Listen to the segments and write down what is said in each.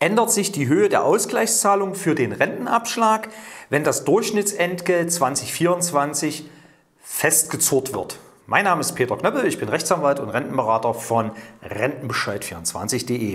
ändert sich die Höhe der Ausgleichszahlung für den Rentenabschlag, wenn das Durchschnittsentgelt 2024 festgezurrt wird. Mein Name ist Peter Knöppel, ich bin Rechtsanwalt und Rentenberater von Rentenbescheid24.de.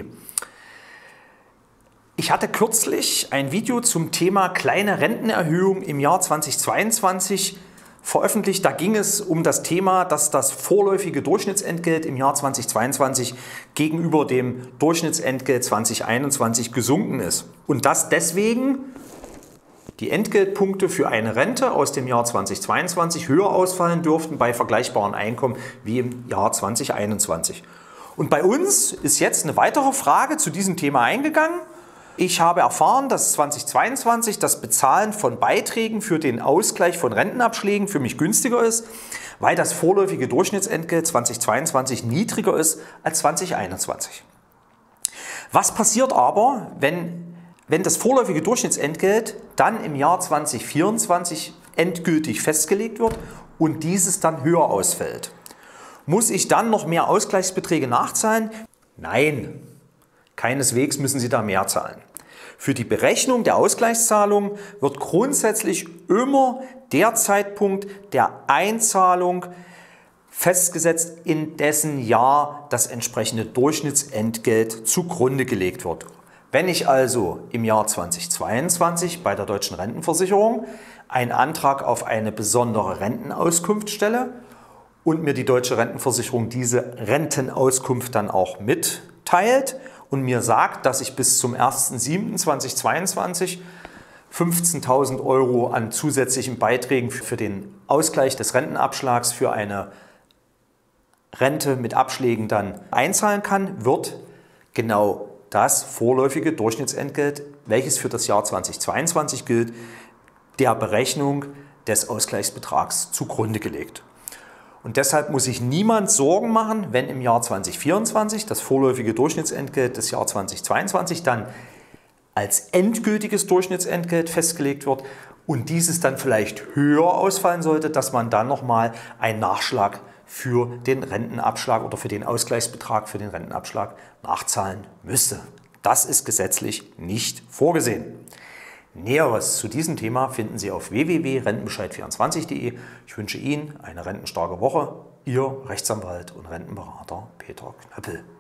Ich hatte kürzlich ein Video zum Thema kleine Rentenerhöhung im Jahr 2022 veröffentlicht. Da ging es um das Thema, dass das vorläufige Durchschnittsentgelt im Jahr 2022 gegenüber dem Durchschnittsentgelt 2021 gesunken ist. Und dass deswegen die Entgeltpunkte für eine Rente aus dem Jahr 2022 höher ausfallen dürften bei vergleichbaren Einkommen wie im Jahr 2021. Und bei uns ist jetzt eine weitere Frage zu diesem Thema eingegangen. Ich habe erfahren, dass 2022 das Bezahlen von Beiträgen für den Ausgleich von Rentenabschlägen für mich günstiger ist, weil das vorläufige Durchschnittsentgelt 2022 niedriger ist als 2021. Was passiert aber, wenn das vorläufige Durchschnittsentgelt dann im Jahr 2024 endgültig festgelegt wird und dieses dann höher ausfällt? Muss ich dann noch mehr Ausgleichsbeträge nachzahlen? Nein. Keineswegs müssen Sie da mehr zahlen. Für die Berechnung der Ausgleichszahlung wird grundsätzlich immer der Zeitpunkt der Einzahlung festgesetzt, in dessen Jahr das entsprechende Durchschnittsentgelt zugrunde gelegt wird. Wenn ich also im Jahr 2022 bei der Deutschen Rentenversicherung einen Antrag auf eine besondere Rentenauskunft stelle und mir die Deutsche Rentenversicherung diese Rentenauskunft dann auch mitteilt und mir sagt, dass ich bis zum 1.7.2022 15.000 € an zusätzlichen Beiträgen für den Ausgleich des Rentenabschlags für eine Rente mit Abschlägen dann einzahlen kann, wird genau das vorläufige Durchschnittsentgelt, welches für das Jahr 2022 gilt, der Berechnung des Ausgleichsbetrags zugrunde gelegt. Und deshalb muss sich niemand Sorgen machen, wenn im Jahr 2024 das vorläufige Durchschnittsentgelt des Jahr 2022 dann als endgültiges Durchschnittsentgelt festgelegt wird und dieses dann vielleicht höher ausfallen sollte, dass man dann nochmal einen Nachschlag für den Rentenabschlag oder für den Ausgleichsbetrag für den Rentenabschlag nachzahlen müsste. Das ist gesetzlich nicht vorgesehen. Näheres zu diesem Thema finden Sie auf www.rentenbescheid24.de. Ich wünsche Ihnen eine rentenstarke Woche. Ihr Rechtsanwalt und Rentenberater Peter Knöppel.